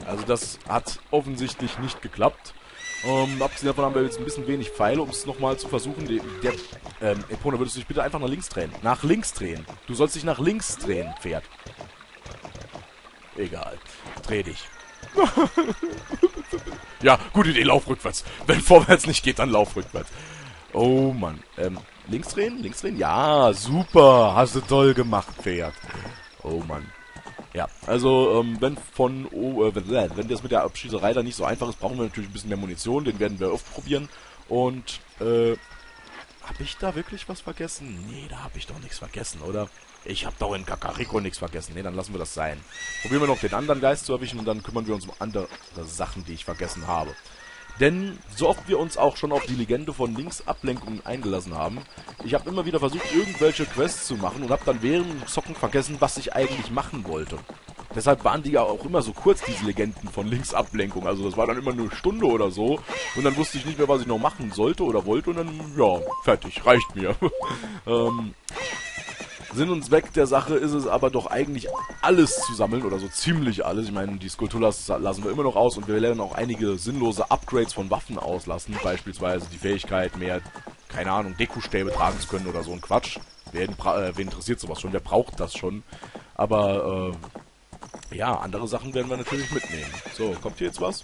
Also das hat offensichtlich nicht geklappt. Abgesehen davon haben wir jetzt ein bisschen wenig Pfeile, um es nochmal zu versuchen. Epona, würdest du dich bitte einfach nach links drehen? Nach links drehen. Du sollst dich nach links drehen, Pferd. Egal. Dreh dich. Ja, gute Idee, lauf rückwärts. Wenn vorwärts nicht geht, dann lauf rückwärts. Oh Mann. Links drehen? Links drehen? Ja, super. Hast du toll gemacht, Pferd. Oh Mann. Ja, also, wenn das mit der Abschießerei dann nicht so einfach ist, brauchen wir natürlich ein bisschen mehr Munition. Den werden wir oft probieren. Und, hab ich da wirklich was vergessen? Nee, da hab ich doch nichts vergessen, oder? Ich hab doch in Kakariko nichts vergessen. Nee, dann lassen wir das sein. Probieren wir noch den anderen Geist zu erwischen und dann kümmern wir uns um andere Sachen, die ich vergessen habe. Denn so oft wir uns auch schon auf die Legende von Linksablenkungen eingelassen haben, ich habe immer wieder versucht, irgendwelche Quests zu machen und habe dann während dem Zocken vergessen, was ich eigentlich machen wollte. Deshalb waren die ja auch immer so kurz, diese Legenden von Linksablenkung. Also das war dann immer eine Stunde oder so. Und dann wusste ich nicht mehr, was ich noch machen sollte oder wollte. Und dann, ja, fertig, reicht mir. Sinn und Zweck der Sache ist es aber doch eigentlich alles zu sammeln, oder so ziemlich alles. Ich meine, die Skulltulas lassen wir immer noch aus und wir werden auch einige sinnlose Upgrades von Waffen auslassen. Beispielsweise die Fähigkeit, mehr, keine Ahnung, Dekustäbe tragen zu können oder so ein Quatsch. Wen interessiert sowas schon? Wer braucht das schon? Aber, ja, andere Sachen werden wir natürlich mitnehmen. So, kommt hier jetzt was?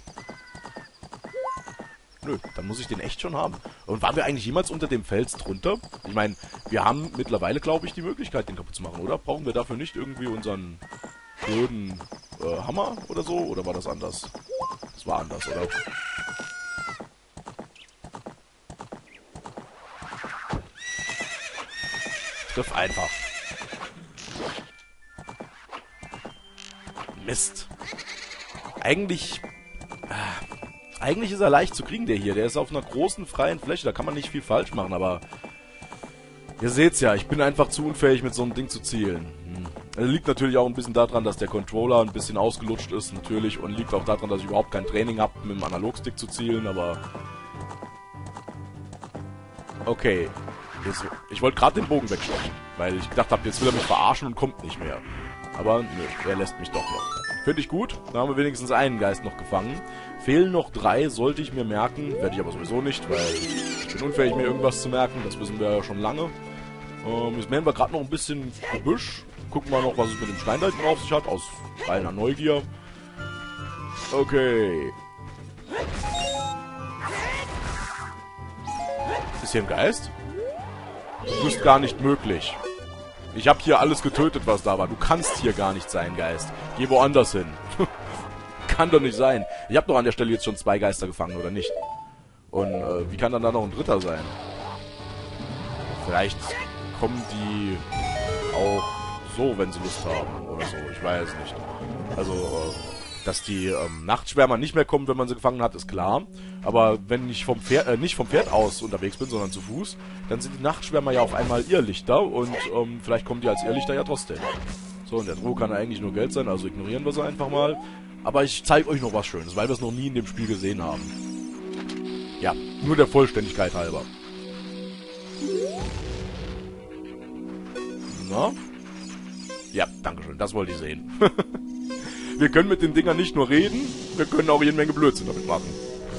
Nö, dann muss ich den echt schon haben. Und waren wir eigentlich jemals unter dem Fels drunter? Ich meine, wir haben mittlerweile, glaube ich, die Möglichkeit, den kaputt zu machen, oder? Brauchen wir dafür nicht irgendwie unseren blöden Hammer oder so? Oder war das anders? Das war anders, oder? Triff einfach. Mist. Eigentlich ist er leicht zu kriegen, der hier. Der ist auf einer großen, freien Fläche. Da kann man nicht viel falsch machen, aber... Ihr seht's ja, ich bin einfach zu unfähig, mit so einem Ding zu zielen. Liegt natürlich auch ein bisschen daran, dass der Controller ein bisschen ausgelutscht ist, natürlich. Und liegt auch daran, dass ich überhaupt kein Training habe, mit dem Analogstick zu zielen, aber... Okay. Ich wollte gerade den Bogen wegstechen, weil ich gedacht habe, jetzt will er mich verarschen und kommt nicht mehr. Aber nö, er lässt mich doch noch. Finde ich gut. Da haben wir wenigstens einen Geist noch gefangen. Fehlen noch 3, sollte ich mir merken. Werde ich aber sowieso nicht, weil ich bin unfähig, mir irgendwas zu merken. Das wissen wir ja schon lange. Jetzt mähen wir gerade noch ein bisschen Gebüsch. Gucken wir noch, was es mit dem Stein da hinten auf sich hat. Aus reiner Neugier. Okay. Ist hier ein Geist? Du bist gar nicht möglich. Ich habe hier alles getötet, was da war. Du kannst hier gar nicht sein, Geist. Geh woanders hin. Kann doch nicht sein. Ich habe doch an der Stelle jetzt schon 2 Geister gefangen, oder nicht? Und wie kann dann da noch ein 3. sein? Vielleicht kommen die auch so, wenn sie Lust haben, oder so. Ich weiß nicht. Also, dass die Nachtschwärmer nicht mehr kommen, wenn man sie gefangen hat, ist klar. Aber wenn ich nicht vom Pferd aus unterwegs bin, sondern zu Fuß, dann sind die Nachtschwärmer ja auf einmal Irrlichter und vielleicht kommen die als Irrlichter ja trotzdem. So, und der Droh kann eigentlich nur Geld sein, also ignorieren wir sie einfach mal. Aber ich zeige euch noch was Schönes, weil wir es noch nie in dem Spiel gesehen haben. Ja, nur der Vollständigkeit halber. Na? Ja, dankeschön, das wollte ich sehen. Wir können mit den Dingern nicht nur reden, wir können auch jede Menge Blödsinn damit machen.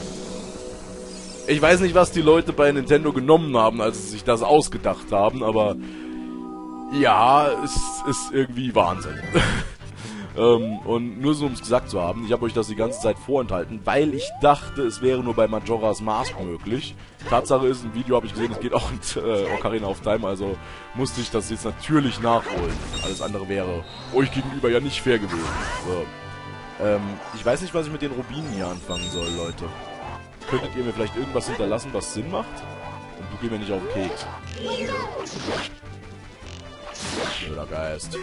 Ich weiß nicht, was die Leute bei Nintendo genommen haben, als sie sich das ausgedacht haben, aber ja, es ist irgendwie Wahnsinn. Und nur so, um es gesagt zu haben, ich habe euch das die ganze Zeit vorenthalten, weil ich dachte, es wäre nur bei Majora's Mask möglich. Tatsache ist, im Video habe ich gesehen, es geht auch mit Ocarina of Time, also musste ich das jetzt natürlich nachholen. Alles andere wäre euch gegenüber ja nicht fair gewesen. So. Ich weiß nicht, was ich mit den Rubinen hier anfangen soll, Leute. Könntet ihr mir vielleicht irgendwas hinterlassen, was Sinn macht? Und du geh mir nicht auf den Keks. Blöder Geist.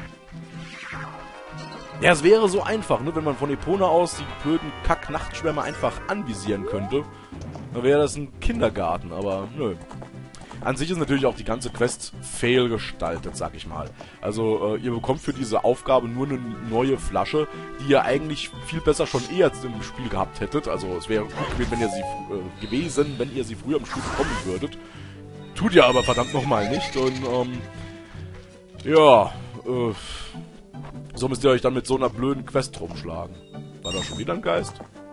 Ja, es wäre so einfach, ne, wenn man von Epona aus die blöden Kack-Nachtschwärmer einfach anvisieren könnte. Dann wäre das ein Kindergarten, aber nö. An sich ist natürlich auch die ganze Quest fail gestaltet, sag ich mal. Also, ihr bekommt für diese Aufgabe nur eine neue Flasche, die ihr eigentlich viel besser schon eher im Spiel gehabt hättet. Also, es wäre gut gewesen, wenn ihr sie früher im Spiel bekommen würdet. Tut ihr aber verdammt nochmal nicht und, ja, so müsst ihr euch dann mit so einer blöden Quest rumschlagen. War da schon wieder ein Geist?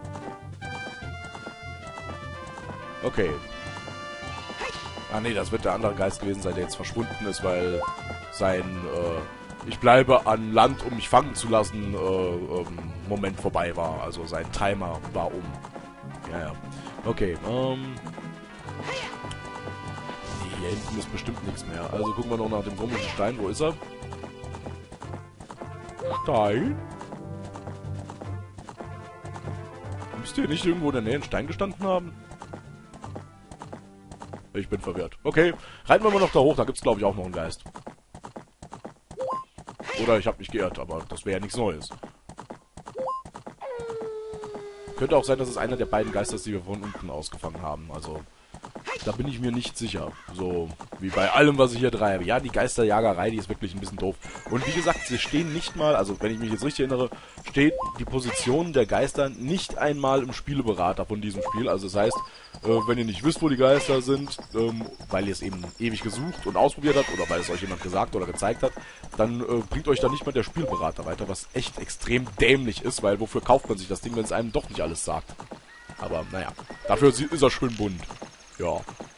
Okay. Ah nee, das wird der andere Geist gewesen sein, der jetzt verschwunden ist, weil sein ich bleibe an Land, um mich fangen zu lassen, Moment vorbei war. Also sein Timer war um. Ja. Okay, hier hinten ist bestimmt nichts mehr. Also gucken wir noch nach dem komischen Stein. Wo ist er? Stein? Müsste hier nicht irgendwo in der Nähe ein Stein gestanden haben? Ich bin verwirrt. Okay, reiten wir mal noch da hoch. Da gibt es, glaube ich, auch noch einen Geist. Oder ich habe mich geirrt, aber das wäre ja nichts Neues. Könnte auch sein, dass es einer der beiden Geister ist, die wir von unten ausgefangen haben. Also, da bin ich mir nicht sicher. So, wie bei allem, was ich hier treibe. Ja, die Geisterjagerei, die ist wirklich ein bisschen doof. Und wie gesagt, sie stehen nicht mal, also wenn ich mich jetzt richtig erinnere, steht die Position der Geister nicht einmal im Spieleberater von diesem Spiel. Also das heißt, wenn ihr nicht wisst, wo die Geister sind, weil ihr es eben ewig gesucht und ausprobiert habt, oder weil es euch jemand gesagt oder gezeigt hat, dann bringt euch da nicht mal der Spielberater weiter, was echt extrem dämlich ist, weil wofür kauft man sich das Ding, wenn es einem doch nicht alles sagt. Aber naja, dafür ist er schön bunt. Ja.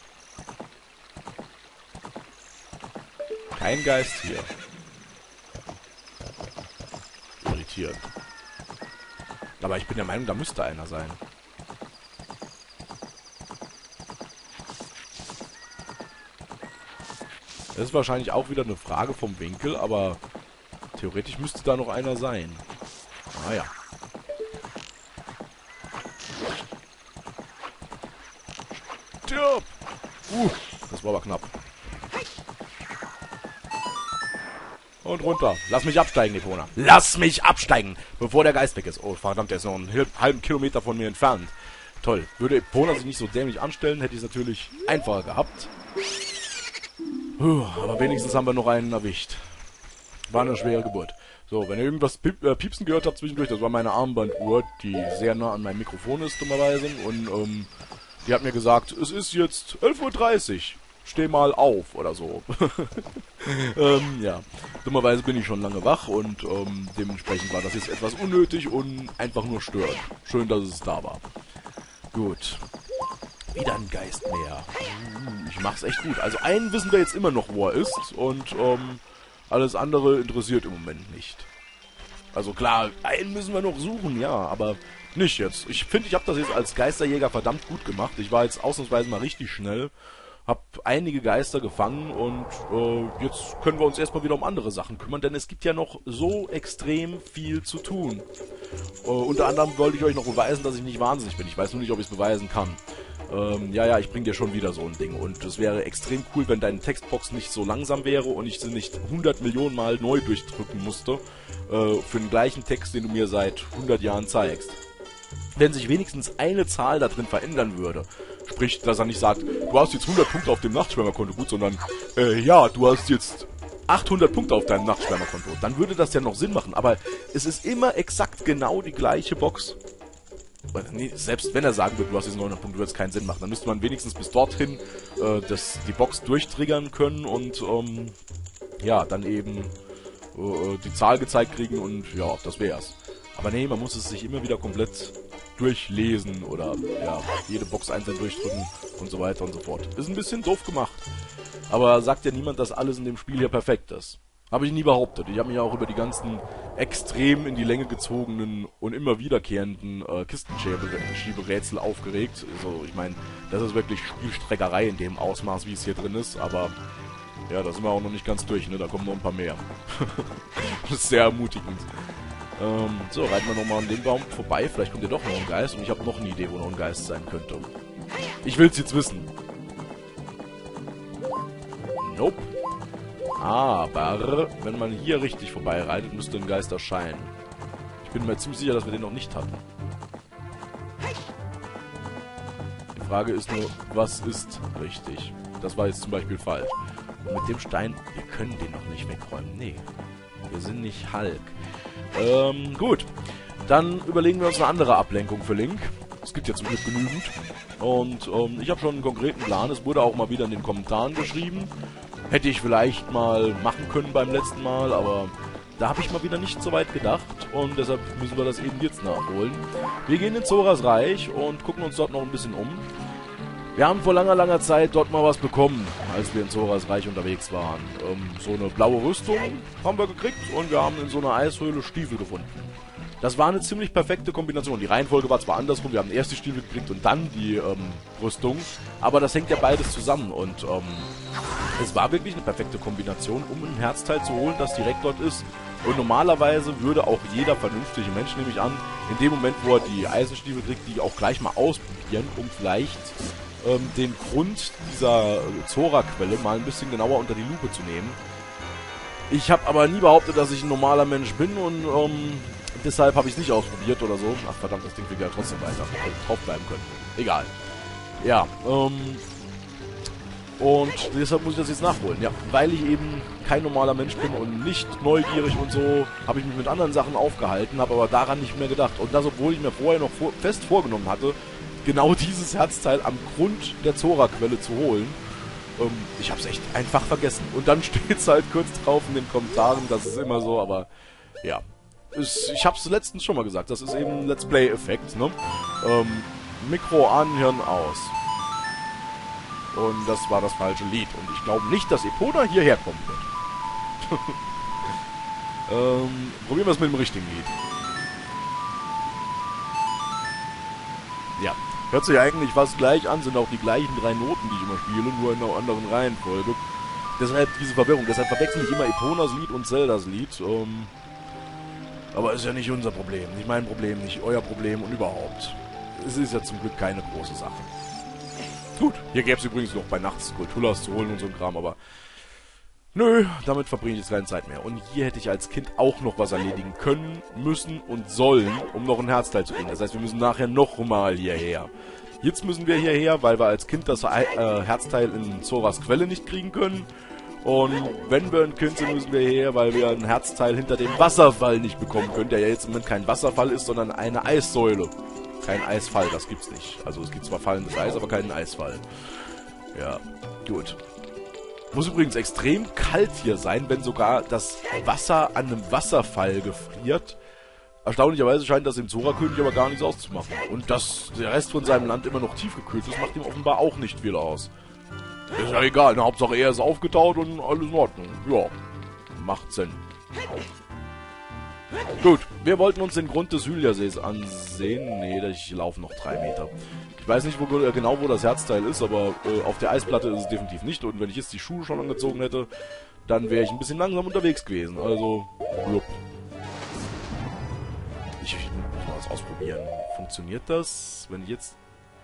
Kein Geist hier. Irritierend. Aber ich bin der Meinung, da müsste einer sein. Das ist wahrscheinlich auch wieder eine Frage vom Winkel, aber theoretisch müsste da noch einer sein. Naja. Stirb! Das war aber knapp. Und runter. Lass mich absteigen, Epona. Lass mich absteigen, bevor der Geist weg ist. Oh, verdammt, der ist noch einen halben Kilometer von mir entfernt. Toll. Würde Epona sich nicht so dämlich anstellen, hätte ich es natürlich einfacher gehabt. Aber wenigstens haben wir noch einen erwischt. War eine schwere Geburt. So, wenn ihr irgendwas piepsen gehört habt zwischendurch, das war meine Armbanduhr, die sehr nah an meinem Mikrofon ist, dummerweise. Und die hat mir gesagt, es ist jetzt 11:30 Uhr. Steh mal auf oder so. Ja, dummerweise bin ich schon lange wach und dementsprechend war das jetzt etwas unnötig und einfach nur störend. Schön, dass es da war. Gut. Wieder ein Geist mehr. Ich mach's echt gut. Also einen wissen wir jetzt immer noch, wo er ist und alles andere interessiert im Moment nicht. Also klar, einen müssen wir noch suchen, ja, aber nicht jetzt. Ich finde, ich habe das jetzt als Geisterjäger verdammt gut gemacht. Ich war jetzt ausnahmsweise mal richtig schnell. Hab einige Geister gefangen und jetzt können wir uns erstmal wieder um andere Sachen kümmern, denn es gibt ja noch so extrem viel zu tun. Unter anderem wollte ich euch noch beweisen, dass ich nicht wahnsinnig bin. Ich weiß nur nicht, ob ich es beweisen kann. Ja, ich bring dir schon wieder so ein Ding und es wäre extrem cool, wenn deine Textbox nicht so langsam wäre und ich sie nicht 100 Millionen Mal neu durchdrücken musste für den gleichen Text, den du mir seit 100 Jahren zeigst. Wenn sich wenigstens eine Zahl da drin verändern würde, sprich, dass er nicht sagt, du hast jetzt 100 Punkte auf dem Nachtschwärmerkonto, gut, sondern, ja, du hast jetzt 800 Punkte auf deinem Nachtschwärmerkonto, dann würde das ja noch Sinn machen, aber es ist immer exakt genau die gleiche Box. Nee, selbst wenn er sagen würde, du hast jetzt 900 Punkte, würde es keinen Sinn machen, dann müsste man wenigstens bis dorthin die Box durchtriggern können und, ja, dann eben die Zahl gezeigt kriegen und, ja, das wär's. Aber nee, man muss es sich immer wieder komplett durchlesen oder ja, jede Box einzeln durchdrücken und so weiter und so fort. Ist ein bisschen doof gemacht. Aber sagt ja niemand, dass alles in dem Spiel hier perfekt ist. Habe ich nie behauptet. Ich habe mich auch über die ganzen extrem in die Länge gezogenen und immer wiederkehrenden Kistenschieberätsel aufgeregt. Also ich meine, das ist wirklich Spielstreckerei in dem Ausmaß, wie es hier drin ist, aber ja, da sind wir auch noch nicht ganz durch, ne? Da kommen noch ein paar mehr. Das ist sehr ermutigend. So, reiten wir nochmal an dem Baum vorbei. Vielleicht kommt hier doch noch ein Geist. Und ich habe noch eine Idee, wo noch ein Geist sein könnte. Ich will es jetzt wissen. Nope. Aber, wenn man hier richtig vorbeireitet, müsste ein Geist erscheinen. Ich bin mir ziemlich sicher, dass wir den noch nicht hatten. Die Frage ist nur, was ist richtig? Das war jetzt zum Beispiel falsch. Und mit dem Stein, wir können den noch nicht wegräumen. Nee, wir sind nicht Hulk. Gut. Dann überlegen wir uns eine andere Ablenkung für Link. Es gibt ja zum Glück genügend. Und ich habe schon einen konkreten Plan. Es wurde auch mal wieder in den Kommentaren geschrieben. Hätte ich vielleicht mal machen können beim letzten Mal, aber da habe ich mal wieder nicht so weit gedacht und deshalb müssen wir das eben jetzt nachholen. Wir gehen in Zoras Reich und gucken uns dort noch ein bisschen um. Wir haben vor langer Zeit dort mal was bekommen, als wir in Zoras Reich unterwegs waren. So eine blaue Rüstung haben wir gekriegt und wir haben in so einer Eishöhle Stiefel gefunden. Das war eine ziemlich perfekte Kombination. Die Reihenfolge war zwar andersrum, wir haben erst die Stiefel gekriegt und dann die Rüstung, aber das hängt ja beides zusammen und es war wirklich eine perfekte Kombination, um ein Herzteil zu holen, das direkt dort ist. Und normalerweise würde auch jeder vernünftige Mensch, nehme ich an, in dem Moment, wo er die Eisenstiefel kriegt, die auch gleich mal ausprobieren, um vielleicht den Grund dieser Zora-Quelle mal ein bisschen genauer unter die Lupe zu nehmen. Ich habe aber nie behauptet, dass ich ein normaler Mensch bin und deshalb habe ich es nicht ausprobiert oder so. Ach verdammt, das Ding will ja trotzdem weiter drauf bleiben können. Egal. Ja, und deshalb muss ich das jetzt nachholen. Ja, weil ich eben kein normaler Mensch bin und nicht neugierig und so, habe ich mich mit anderen Sachen aufgehalten, habe aber daran nicht mehr gedacht. Und das, obwohl ich mir vorher noch fest vorgenommen hatte, genau dieses Herzteil am Grund der Zora-Quelle zu holen. Ich habe es echt einfach vergessen. Und dann steht es halt kurz drauf in den Kommentaren, das ist immer so, aber ja. Ich habe es letztens schon mal gesagt, das ist eben ein Let's Play-Effekt, ne? Mikro an, Hirn aus. Und das war das falsche Lied. Und ich glaube nicht, dass Epona hierher kommen wird. Probieren wir es mit dem richtigen Lied. Ja, hört sich eigentlich fast gleich an, sind auch die gleichen 3 Noten, die ich immer spiele, nur in einer anderen Reihenfolge. Deshalb diese Verwirrung, deshalb verwechsel ich immer Eponas Lied und Zeldas Lied. Aber ist ja nicht unser Problem, nicht mein Problem, nicht euer Problem und überhaupt. Es ist ja zum Glück keine große Sache. Gut, hier gäbe es übrigens noch bei Nachts Skulltulas zu holen und so ein Kram, aber nö, damit verbringe ich jetzt keine Zeit mehr. Und hier hätte ich als Kind auch noch was erledigen können, müssen und sollen, um noch ein Herzteil zu kriegen. Das heißt, wir müssen nachher noch mal hierher. Jetzt müssen wir hierher, weil wir als Kind das Herzteil in Zoras Quelle nicht kriegen können. Und wenn wir ein Kind sind, müssen wir hierher, weil wir ein Herzteil hinter dem Wasserfall nicht bekommen können, der ja jetzt im Moment kein Wasserfall ist, sondern eine Eissäule. Kein Eisfall, das gibt's nicht. Also es gibt zwar fallendes Eis, aber keinen Eisfall. Ja, gut. Muss übrigens extrem kalt hier sein, wenn sogar das Wasser an einem Wasserfall gefriert. Erstaunlicherweise scheint das dem Zora-König aber gar nichts auszumachen. Und dass der Rest von seinem Land immer noch tiefgekühlt ist, macht ihm offenbar auch nicht viel aus. Ist ja egal, ne? Hauptsache er ist aufgetaut und alles in Ordnung. Ja, macht Sinn. Gut, wir wollten uns den Grund des Hyliasees ansehen. Nee, ich laufe noch 3 Meter. Ich weiß nicht genau, wo das Herzteil ist, aber auf der Eisplatte ist es definitiv nicht. Und wenn ich jetzt die Schuhe schon angezogen hätte, dann wäre ich ein bisschen langsam unterwegs gewesen. Also, jupp. Ich muss mal was ausprobieren. Funktioniert das, wenn ich jetzt...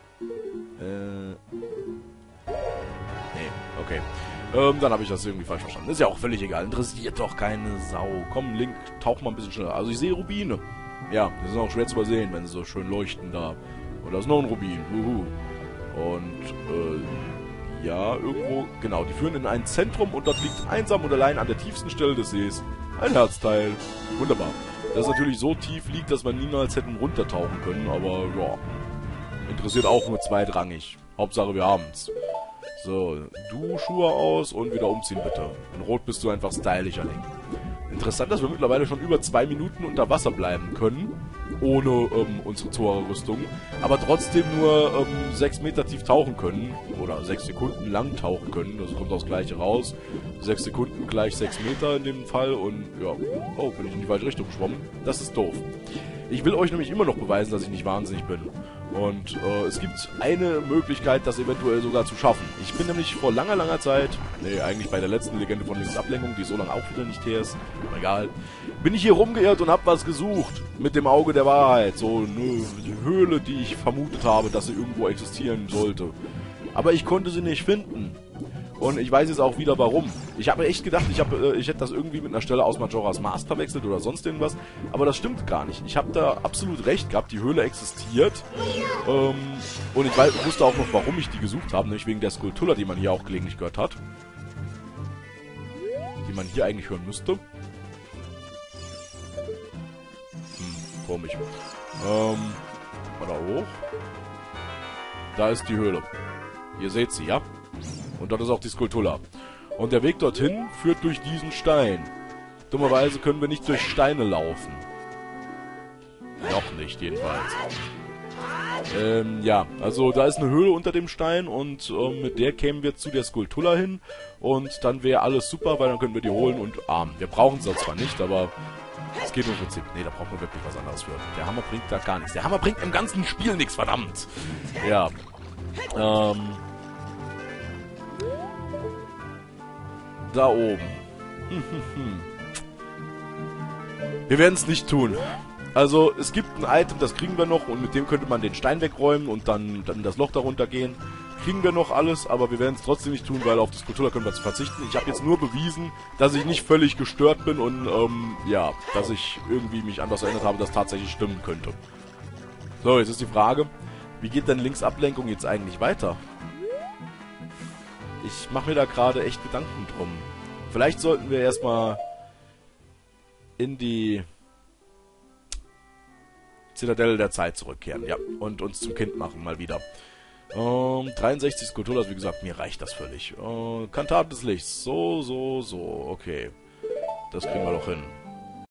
Nee, okay. Dann habe ich das irgendwie falsch verstanden. Ist ja auch völlig egal. Interessiert doch keine Sau. Komm, Link, tauch mal ein bisschen schneller. Also ich sehe Rubine. Ja, die sind auch schwer zu übersehen, wenn sie so schön leuchten da. Und da ist noch ein Rubin. Und, ja, irgendwo... Genau, die führen in ein Zentrum und dort liegt einsam und allein an der tiefsten Stelle des Sees ein Herzteil. Wunderbar. Das natürlich so tief liegt, dass wir niemals hätten runtertauchen können, aber ja. Interessiert auch nur zweitrangig. Hauptsache wir haben's. So, du Schuhe aus und wieder umziehen bitte. In Rot bist du einfach stylischer Link. Interessant, dass wir mittlerweile schon über 2 Minuten unter Wasser bleiben können, ohne unsere Zora-Rüstung, aber trotzdem nur 6 Meter tief tauchen können, oder 6 Sekunden lang tauchen können, das kommt das gleiche raus. 6 Sekunden gleich 6 Meter in dem Fall und ja, oh, bin ich in die falsche Richtung geschwommen. Das ist doof. Ich will euch nämlich immer noch beweisen, dass ich nicht wahnsinnig bin. Und es gibt eine Möglichkeit, das eventuell sogar zu schaffen. Ich bin nämlich vor langer Zeit, nee, eigentlich bei der letzten Legende von Links Ablenkung, die so lange auch wieder nicht her ist, aber egal, bin ich hier rumgeirrt und hab was gesucht. Mit dem Auge der Wahrheit. So eine Höhle, die ich vermutet habe, dass sie irgendwo existieren sollte. Aber ich konnte sie nicht finden. Und ich weiß jetzt auch wieder warum. Ich habe echt gedacht, ich hätte das irgendwie mit einer Stelle aus Majora's Mask verwechselt oder sonst irgendwas. Aber das stimmt gar nicht. Ich habe da absolut recht gehabt. Die Höhle existiert. Und ich wusste auch noch, warum ich die gesucht habe. Nämlich wegen der Skulltula, die man hier auch gelegentlich gehört hat. Die man hier eigentlich hören müsste. Komisch. Mal da hoch. Da ist die Höhle. Ihr seht sie, ja? Und dort ist auch die Skulltula. Und der Weg dorthin führt durch diesen Stein. Dummerweise können wir nicht durch Steine laufen. Noch nicht, jedenfalls. Ja, also da ist eine Höhle unter dem Stein und mit der kämen wir zu der Skulltula hin und dann wäre alles super, weil dann können wir die holen und wir brauchen sie zwar nicht, aber es geht im Prinzip. Nee, da braucht man wirklich was anderes für. Der Hammer bringt da gar nichts. Der Hammer bringt im ganzen Spiel nichts, verdammt! Ja. Da oben. Wir werden es nicht tun. Also, es gibt ein Item, das kriegen wir noch und mit dem könnte man den Stein wegräumen und dann das Loch darunter gehen. Kriegen wir noch alles, aber wir werden es trotzdem nicht tun, weil auf die Skulltula können wir verzichten. Ich habe jetzt nur bewiesen, dass ich nicht völlig gestört bin und, ja, dass ich irgendwie mich anders erinnert habe, dass tatsächlich stimmen könnte. So, jetzt ist die Frage, wie geht denn Linksablenkung jetzt eigentlich weiter? Ich mache mir da gerade echt Gedanken drum. Vielleicht sollten wir erstmal in die Zitadelle der Zeit zurückkehren, ja, und uns zum Kind machen, mal wieder. 63 Skulltulas, wie gesagt, mir reicht das völlig. Kantat des Lichts, so, okay. Das kriegen wir doch hin.